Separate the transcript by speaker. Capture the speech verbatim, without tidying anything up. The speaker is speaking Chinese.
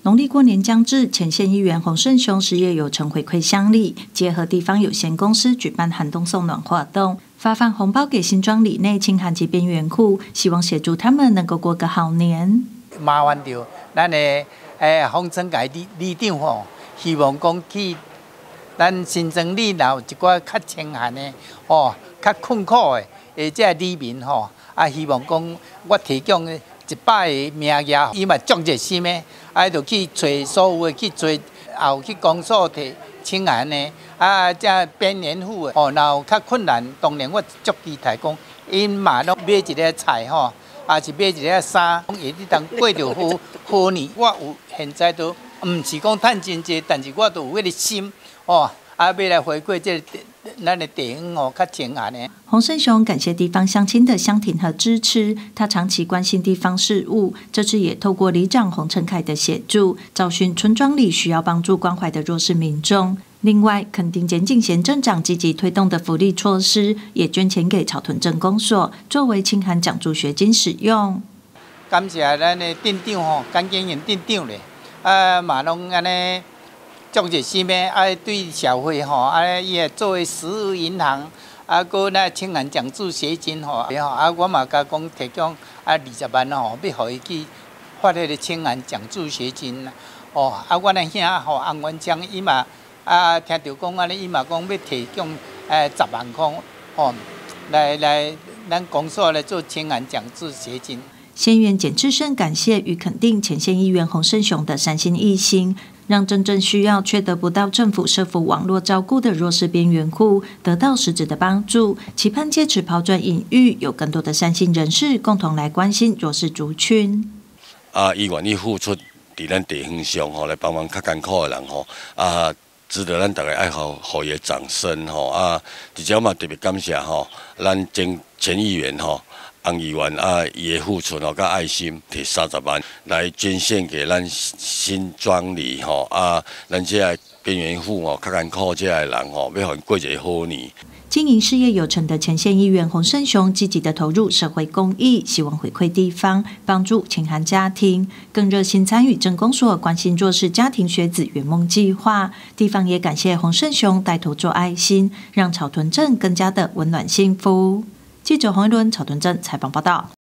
Speaker 1: 农历过年将至，前县议员洪胜雄事业有成回馈乡里，结合地方有限公司举办寒冬送暖活动，发放红包给新庄里内清寒及边缘户，希望协助他们能够过个好年。
Speaker 2: 麻烦到咱的诶洪村界里里长吼，希望讲去咱新庄里若有一寡较清寒的哦，较困苦的诶，即个里民吼，啊，希望讲我提供一百个名额，伊嘛足热心的，啊，就去找所有的去找，也有去公所摕清寒的，啊，即边缘户的，哦，若有较困难，当然我足期待讲，因嘛拢买一个菜吼，啊是买一个衫，讲会当过着好好年。我有现在都毋是讲趁真济，但是我都有迄个心，哦，啊，要来回馈这个。咱的地方哦，较清寒的。
Speaker 1: 洪胜雄感谢地方乡亲的相挺和支持，他长期关心地方事务，这次也透过里长洪承凯的协助，找寻村庄里需要帮助关怀的弱势民众。另外，垦丁检警县镇长积极推动的福利措施，也捐钱给草屯镇公所，作为清寒奖助学金使用。
Speaker 2: 感谢咱的镇长吼，干检县镇长咧，啊，嘛拢安尼。足热心的，啊，对社会吼，啊，伊也作为食物银行，啊，搁那清寒奖助学金吼，啊，我嘛甲讲提供啊二十万吼，要互伊去发迄个清寒奖助学金哦，啊，我那兄吼洪元昌伊嘛啊，听到讲安尼，伊嘛讲要提供诶十万块哦，来来咱公所来做清寒奖助学金。
Speaker 1: 县议员简志胜感谢与肯定前县议员洪胜雄的善心一心，让真正需要却得不到政府社福网络照顾的弱势边缘户得到实质的帮助，期盼借此抛砖引玉，有更多的善心人士共同来关心弱势族群。
Speaker 3: 啊，伊愿意付出伫咱地方上吼，来帮忙较艰苦的人吼啊。值得咱大家爱好互伊的掌声吼啊！而且嘛特别感谢吼，咱前前议员吼洪议员啊，伊的付出吼甲爱心，摕三十万来捐献给咱新庄里吼啊，咱这个边缘户吼较艰苦这个人吼，要互因过一个好年。
Speaker 1: 经营事业有成的前县议员洪胜雄积极的投入社会公益，希望回馈地方，帮助清寒家庭，更热心参与镇公所关心弱势家庭学子圆梦计划。地方也感谢洪胜雄带头做爱心，让草屯镇更加的温暖幸福。记者洪一伦草屯镇采访报道。